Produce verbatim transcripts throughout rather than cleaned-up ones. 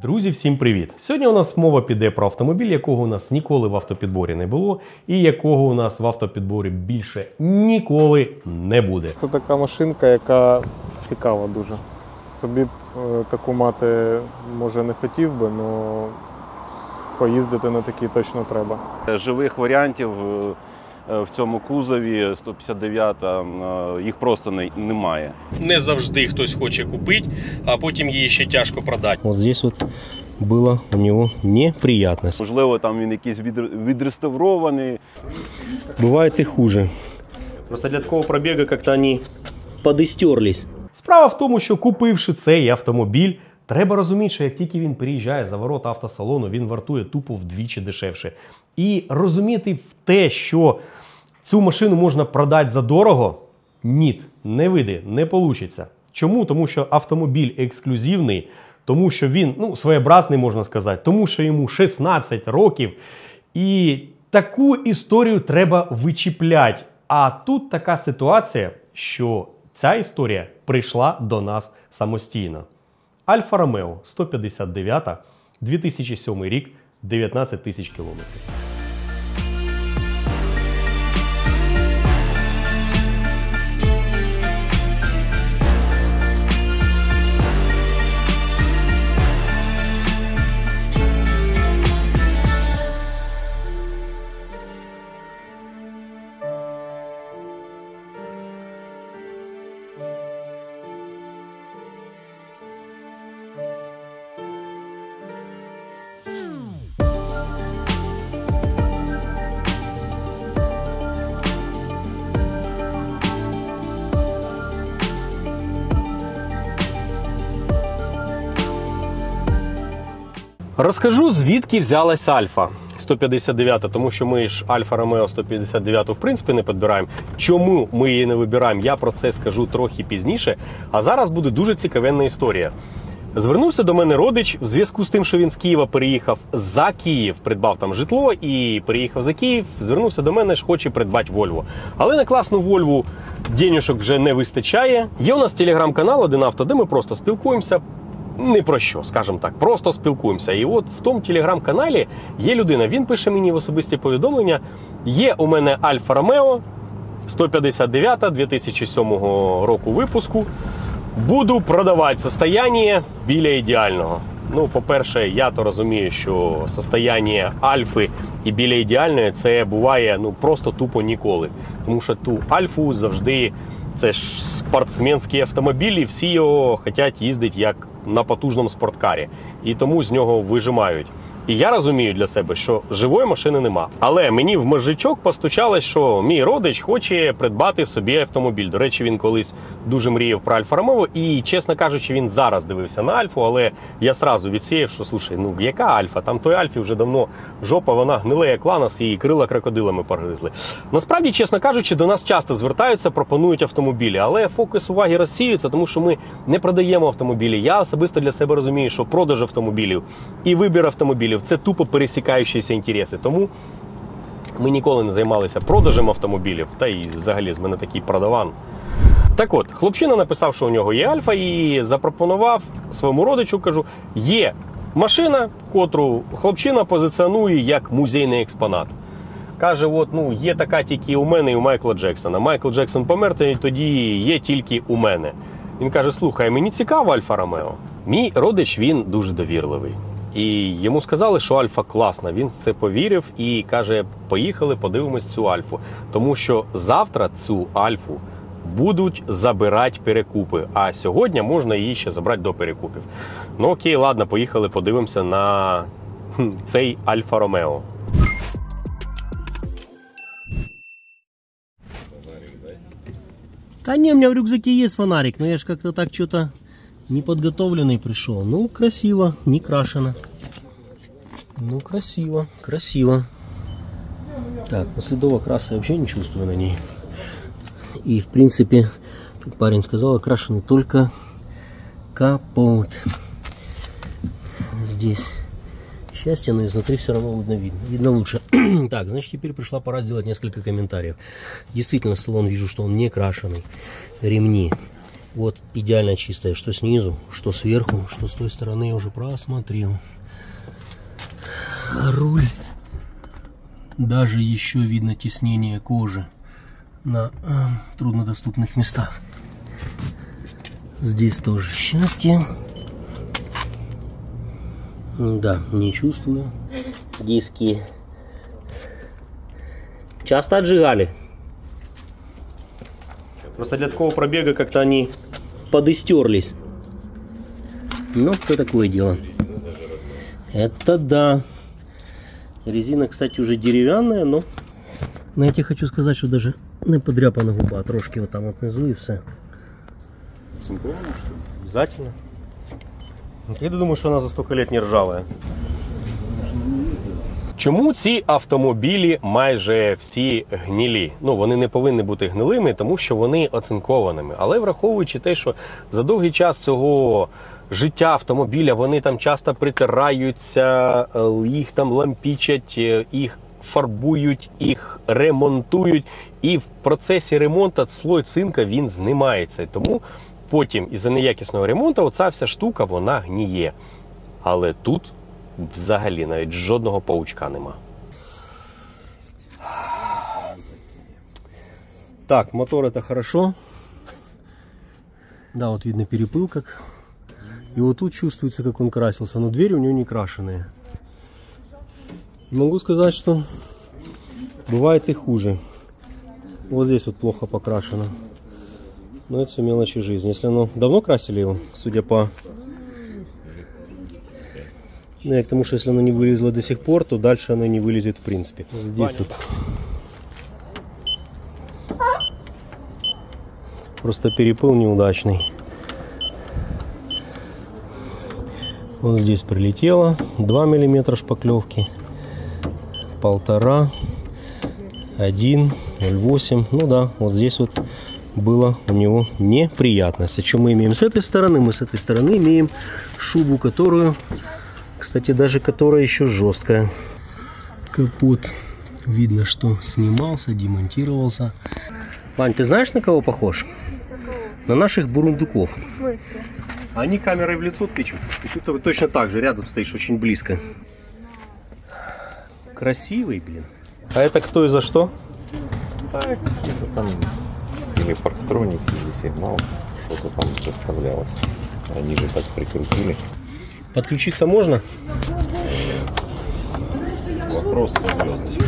Друзі, всім привіт! Сьогодні у нас мова піде про автомобіль, якого у нас ніколи в автопідборі не було і якого у нас в автопідборі більше ніколи не буде. Це така машинка, яка цікава дуже. Собі б таку мати, може, не хотів би, але поїздити на такій точно треба. Живих варіантів в цьому кузові сто п'ятдесят дев'ята, їх просто немає. Не завжди хтось хоче купити, а потім її ще тяжко продати. Ось здесь вот було у нього неприємно. Можливо, там він якийсь відреставрований. Буває і хуже. Просто для такого пробігу як-то вони подістерлись. Справа в тому, що купивши цей автомобіль, треба розуміти, що як тільки він приїжджає за ворота автосалону, він вартує тупо вдвічі дешевше. І розуміти в те, що цю машину можна продати за дорого, ні, не вийде, не вийде. Чому? Тому що автомобіль ексклюзивний, тому що він, ну, своєобразний, можна сказати, тому що йому шістнадцять років. І таку історію треба вичіпляти. А тут така ситуація, що ця історія прийшла до нас самостійно. Альфа Ромео сто п'ятдесят дев'ята, дві тисячі сьомий рік, дев'ятнадцять тисяч кілометрів. Розкажу, звідки взялась Альфа сто п'ятдесят дев'ята, тому що ми ж Альфа Ромео сто п'ятдесят дев'яту в принципі не підбираємо. Чому ми її не вибираємо, я про це скажу трохи пізніше. А зараз буде дуже цікавенна історія. Звернувся до мене родич в зв'язку з тим, що він з Києва переїхав за Київ, придбав там житло і переїхав за Київ, звернувся до мене, що хоче придбати Вольву. Але на класну Вольву денюшок вже не вистачає. Є у нас телеграм-канал «Один авто», де ми просто спілкуємося. Не про що, скажімо так, просто спілкуємося. І от в тому телеграм-каналі є людина, він пише мені в особисті повідомлення: є у мене Альфа Ромео сто п'ятдесят дев'ята дві тисячі сьомого року випуску, буду продавати, состояние біля ідеального. Ну, по-перше, я то розумію, що состояние Альфи і біля ідеальної це буває, ну, просто тупо ніколи. Тому що ту Альфу завжди, це ж спортсменський автомобіль, і всі його хочуть їздити як на потужному спорткарі. І тому з нього вижимають. І я розумію для себе, що живої машини нема. Але мені в мозжечок постучалось, що мій родич хоче придбати собі автомобіль. До речі, він колись дуже мріяв про Альфа Ромео. І, чесно кажучи, він зараз дивився на Альфу. Але я сразу відсіяв, що, слушай, ну яка Альфа? Там той Альфі вже давно жопа, вона гниле як ланос, і крила крокодилами погризли. Насправді, чесно кажучи, до нас часто звертаються, пропонують автомобілі. Але фокус уваги розсіюється, тому що ми не продаємо автомобілі. Я особисто для себе розумію, що продаж автомобілів і вибір автомобілів – це тупо пересікаючіся інтереси. Тому ми ніколи не займалися продажем автомобілів, та і взагалі з мене такий продаван. Так от, хлопчина написав, що у нього є Альфа, і запропонував своєму родичу, кажу, є машина, котру хлопчина позиціонує як музейний експонат. Каже, от, ну, є така тільки у мене і у Майкла Джексона. Майкл Джексон помер, тоді є тільки у мене. Він каже, слухай, мені цікаво Альфа Ромео. Мій родич, він дуже довірливий. І йому сказали, що Альфа класна, він в це повірив і каже, поїхали, подивимось цю Альфу. Тому що завтра цю Альфу будуть забирати перекупи, а сьогодні можна її ще забрати до перекупів. Ну окей, ладно, поїхали, подивимося на цей Альфа Ромео. Да не, у меня в рюкзаке есть фонарик, но я же как-то так что-то неподготовленный пришел. Ну, красиво, не крашено. Ну, красиво, красиво. Так, но следов окраса я вообще не чувствую на ней. И, в принципе, как парень сказал, окрашенный только капот. Здесь счастье, но изнутри все равно видно, видно, видно лучше. Так, значит, теперь пришла пора сделать несколько комментариев. Действительно, салон вижу, что он не крашеный. Ремни Вот идеально чистая, что снизу, что сверху, что с той стороны я уже просмотрел. Руль. Даже еще видно теснение кожи на э, труднодоступных местах. Здесь тоже счастье. Да, не чувствую. Диски. Часто отжигали. Просто для такого пробега как-то они подыстерлись. Ну, это такое дело. Это да. Резина, кстати, уже деревянная, но... Знаете, хочу сказать, что даже не подряпана губа. Трошки вот там вот внизу и все. Обязательно. Я думаю, що вона за столько лет не ржавая. Чому ці автомобілі майже всі гнилі? Ну, вони не повинні бути гнилими, тому що вони оцинкованими. Але враховуючи те, що за довгий час цього життя автомобіля вони там часто притираються, їх там лампічать, їх фарбують, їх ремонтують. І в процесі ремонту слой цинка він знімається. Тому потім із-за неякісного ремонту оця вся штука, вона гніє. Але тут взагалі навіть жодного паучка нема. Так, мотор это хорошо. Да, вот видно перепыл как. И вот тут чувствуется, как он красился. Но двери у него не крашеные. Могу сказать, что бывает и хуже. Вот здесь вот плохо покрашено. Но это все мелочи жизни. Если оно... Давно красили его, судя по... Ну, я к тому, что если оно не вылезло до сих пор, то дальше оно не вылезет в принципе. Здесь вот. Просто перепыл неудачный. Вот здесь прилетело два миллиметра шпаклевки, полтора, один, ноль восемь. Ну да, вот здесь вот было у него неприятность. А что мы имеем с этой стороны? Мы с этой стороны имеем шубу, которую, кстати, даже которая еще жесткая. Капот видно, что снимался, демонтировался. Вань, ты знаешь, на кого похож? На наших бурундуков. В смысле? Они камерой в лицо тычут. И ты точно так же рядом стоишь, очень близко. Красивый, блин. А это кто и за что? Так, что-то там или парктроник, или сигнал, что-то там составлялось. Они же так прикрутили. Подключиться можно? Вопрос серьезный.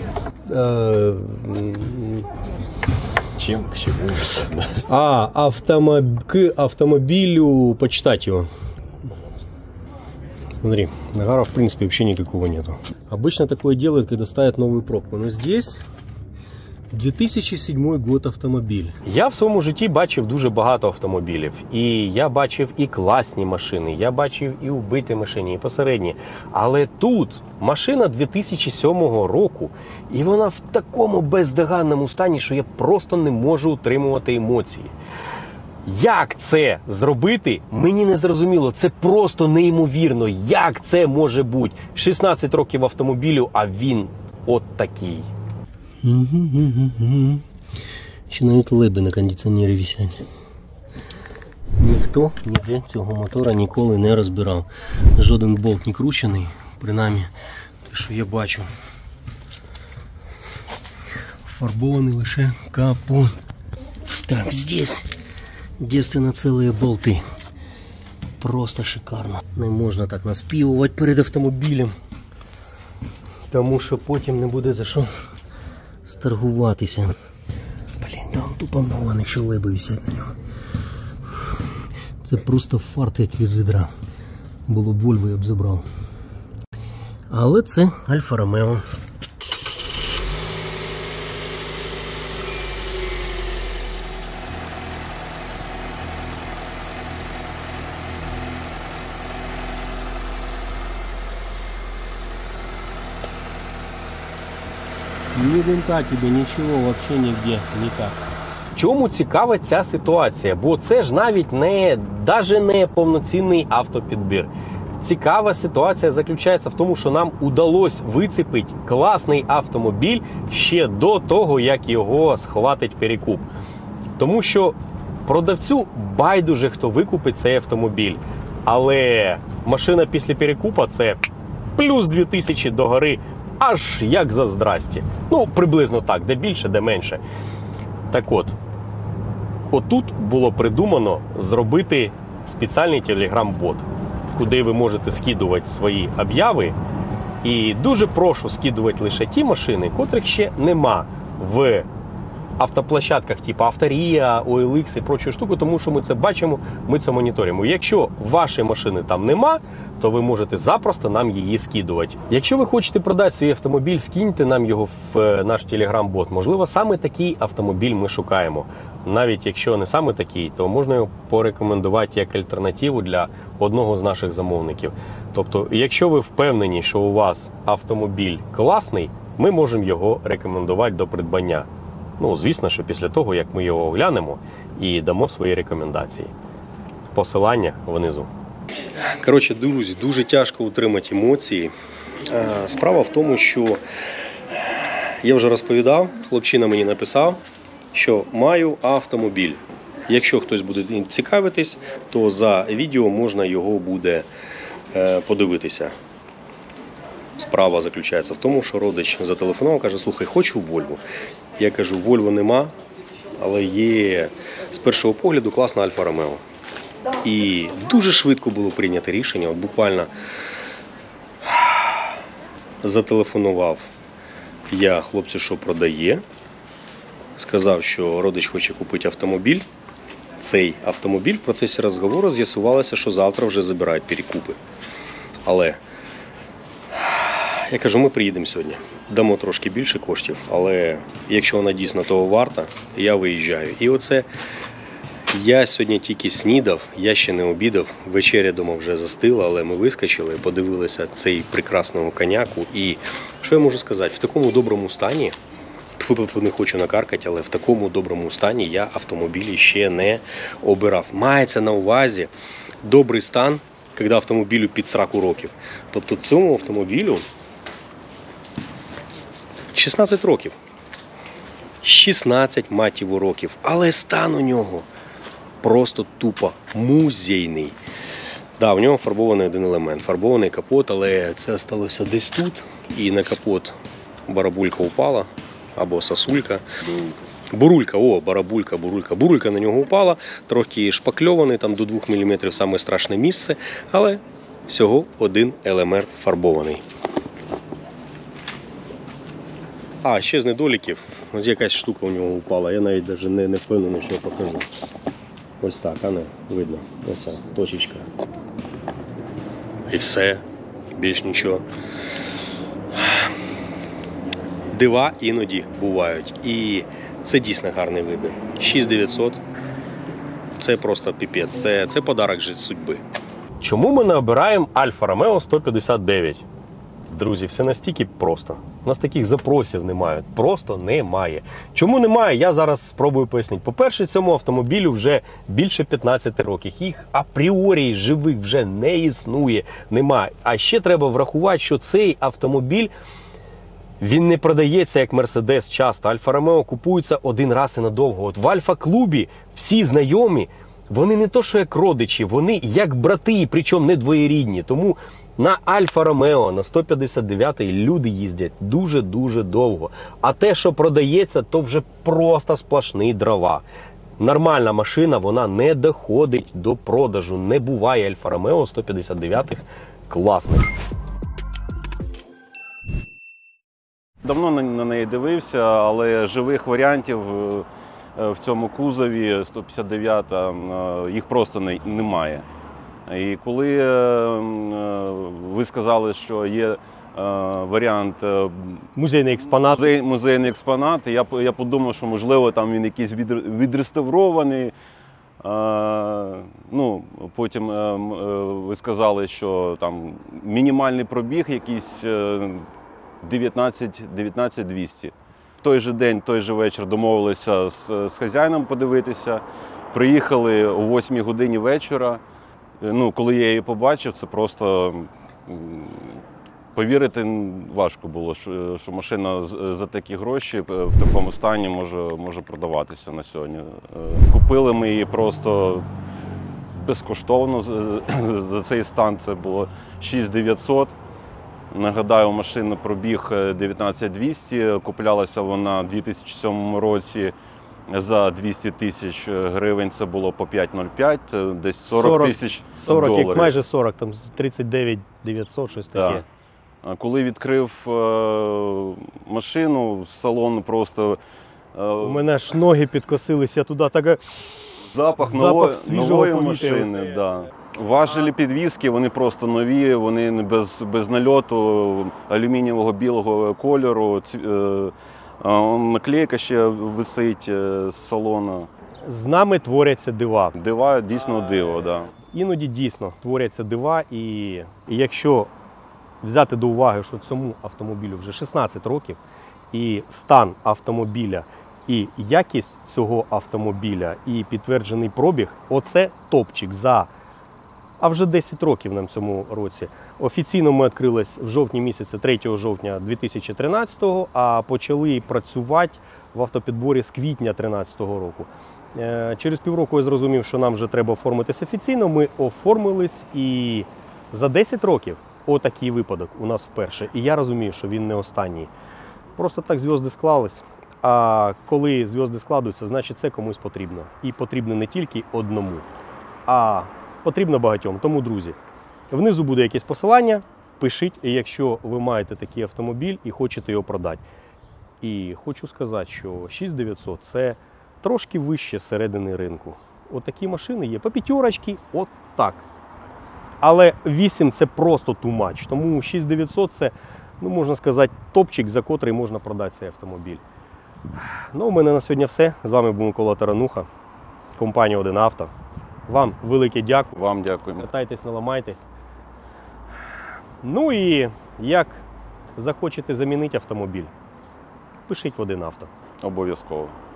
Чем, к чему? А, автомоб... к автомобилю почитать его. Смотри, нагара в принципе вообще никакого нету. Обычно такое делают, когда ставят новую пробку. Но здесь дві тисячі сьомий год автомобіль. Я в своєму житті бачив дуже багато автомобілів. І я бачив і класні машини, я бачив і вбиті машини, і посередні. Але тут машина дві тисячі сьомого року, і вона в такому бездоганному стані, що я просто не можу утримувати емоції. Як це зробити, мені не зрозуміло. Це просто неймовірно. Як це може бути? шістнадцять років автомобілю, а він от такий. Ще навіть леби на кондиціонері висять. Ніхто ніде цього мотора ніколи не розбирав. Жоден болт не кручений, принаймні те, що я бачу. Фарбований лише капот. Так, здесь девственно цілі болти. Просто шикарно. Не можна так наспівувати перед автомобілем, тому що потім не буде за що старгуватися. Блін, там тупо новане, що леби висять на нього. Це просто фарт, як із відра. Було б Вольво, я б забрав. Але це Альфа Ромео. Ни винта тебе, ничего, вообще нигде, никак. В чому цікава ця ситуація? Бо це ж навіть не, даже не повноцінний автопідбір. Цікава ситуація заключається в тому, що нам удалось вицепити класний автомобіль ще до того, як його схватить перекуп. Тому що Продавцю байдуже, хто викупить цей автомобіль. Але машина після перекупа – це плюс дві тисячі до гори, аж як за здрасті. Ну, приблизно так, де більше, де менше. Так от, отут було придумано зробити спеціальний телеграм-бот, куди ви можете скидувати свої об'яви. І дуже прошу скидувати лише ті машини, котрих ще нема в автоплощадках типу Авторія, о ел ікс і прочу штуку, тому що ми це бачимо, ми це моніторимо. Якщо вашої машини там нема, то ви можете запросто нам її скидувати. Якщо ви хочете продати свій автомобіль, скиньте нам його в наш телеграм-бот. Можливо, саме такий автомобіль ми шукаємо. Навіть якщо не саме такий, то можна його порекомендувати як альтернативу для одного з наших замовників. Тобто, якщо ви впевнені, що у вас автомобіль класний, ми можемо його рекомендувати до придбання. Ну, звісно, що після того, як ми його оглянемо і дамо свої рекомендації. Посилання внизу. Коротше, друзі, дуже тяжко утримати емоції. Справа в тому, що я вже розповідав, хлопчина мені написав, що маю автомобіль. Якщо хтось буде цікавитись, то за відео можна його буде подивитися. Справа заключається в тому, що родич зателефонував, каже, слухай, хочу Вольву. Я кажу, Вольво нема, але є з першого погляду класна Альфа Ромео. І дуже швидко було прийнято рішення, от буквально зателефонував я хлопцю, що продає, сказав, що родич хоче купити автомобіль. Цей автомобіль в процесі розговору з'ясувалося, що завтра вже забирають перекупи. Але я кажу, ми приїдемо сьогодні, дамо трошки більше коштів, але якщо вона дійсно того варта, я виїжджаю. І оце я сьогодні тільки снідав, я ще не обідав, вечеря дома вже застила, але ми вискочили, подивилися цей прекрасного коняку. І що я можу сказати, в такому доброму стані, не хочу накаркати, але в такому доброму стані я автомобілі ще не обирав. Мається на увазі добрий стан, коли автомобілю під сорок років. Тобто цьому автомобілю шістнадцять років. шістнадцять, мать його, років. Але стан у нього просто тупо музейний. Да, в нього фарбований один елемент. Фарбований капот, але це сталося десь тут. І на капот барабулька упала. Або сосулька. Бурулька, о, барабулька, бурулька. Бурулька на нього упала, трохи шпакльований, там до двох міліметрів саме страшне місце. Але всього один елемент фарбований. А, ще з недоліків. Ось якась штука у нього упала. Я навіть навіть не, не впевнений, що я покажу. Ось так, а не, видно. Ось точечка. І все. Більш нічого. Дива іноді бувають. І це дійсно гарний вибір. шість дев'ятсот. Це просто піпець. Це, це подарок же судьби. Чому ми не обираємо Альфа Ромео сто п'ятдесят дев'ять? Друзі, все настільки просто. У нас таких запросів немає. Просто немає. Чому немає, я зараз спробую пояснити. По-перше, цьому автомобілю вже більше п'ятнадцять років. Їх апріорі живих вже не існує. Немає. А ще треба врахувати, що цей автомобіль, він не продається як Мерседес часто. Альфа Ромео купується один раз і надовго. От в Альфа-клубі всі знайомі, вони не то що як родичі, вони як брати, причому не двоєрідні. Тому на Альфа Ромео, на сто п'ятдесят дев'ятий люди їздять дуже-дуже довго. А те, що продається, то вже просто сплошні дрова. Нормальна машина, вона не доходить до продажу. Не буває Альфа Ромео сто п'ятдесят дев'ятих класних. Давно на неї дивився, але живих варіантів в цьому кузові сто п'ятдесят дев'ята їх просто немає. І коли ви сказали, що є варіант Музейний експонат. музей, музейний експонат, я, я подумав, що можливо там він якийсь від, відреставрований. Ну, потім ви сказали, що там мінімальний пробіг якийсь дев'ятнадцять двісті. В той же день, той же вечір домовилися з, з хазяїном подивитися. Приїхали о восьмій годині вечора. Ну, коли я її побачив, це просто Повірити важко було, що, що машина за такі гроші в такому стані може, може продаватися на сьогодні. Купили ми її просто безкоштовно за цей стан, це було шість дев'ятсот. Нагадаю, машина пробіг дев'ятнадцять двісті, куплялася вона в дві тисячі сьомому році за двісті тисяч гривень, це було по п'ять нуль п'ять, десь сорок тисяч сорок, доларів. як майже сорок, там тридцять дев'ять дев'ятсот, щось таке. Так. Коли відкрив е, машину, салон просто... Е, У мене аж ноги підкосилися туди, така... Запах, Запах нової, свіжого нової повітря. машини. Да. Важелі підвіски, вони просто нові, вони не без, без нальоту, алюмінієвого білого кольору. Ці, е, е, наклейка ще висить е, з салону. З нами творяться дива. Дива, дійсно диво, да. Іноді дійсно творяться дива, і, і якщо взяти до уваги, що цьому автомобілю вже шістнадцять років, і стан автомобіля, і якість цього автомобіля, і підтверджений пробіг, оце топчик за, а вже десять років нам цьому році. Офіційно ми відкрились в жовтні місяці, третього жовтня дві тисячі тринадцятого, а почали працювати в автопідборі з квітня дві тисячі тринадцятого року. Через півроку я зрозумів, що нам вже треба оформитись офіційно, ми оформились, і за десять років отакий випадок у нас вперше. І я розумію, що він не останній. Просто так зв'язки склались. А коли зв'язки складуються, значить це комусь потрібно. І потрібно не тільки одному, а потрібно багатьом. Тому, друзі, внизу буде якесь посилання, пишіть, якщо ви маєте такий автомобіль і хочете його продати. І хочу сказати, що шість дев'ятсот – це трошки вище середини ринку. Отакі машини є по п'ятерочці, от так. Але вісім – це просто too much. Тому шість дев'ятсот – це, ну, можна сказати, топчик, за котрий можна продати цей автомобіль. Ну, у мене на сьогодні все. З вами був Микола Тарануха, компанія один авто. Вам велике дякую. Вам дякуємо. Катайтесь, не ламайтесь. Ну і як захочете замінити автомобіль, пишіть в один авто. Обов'язково.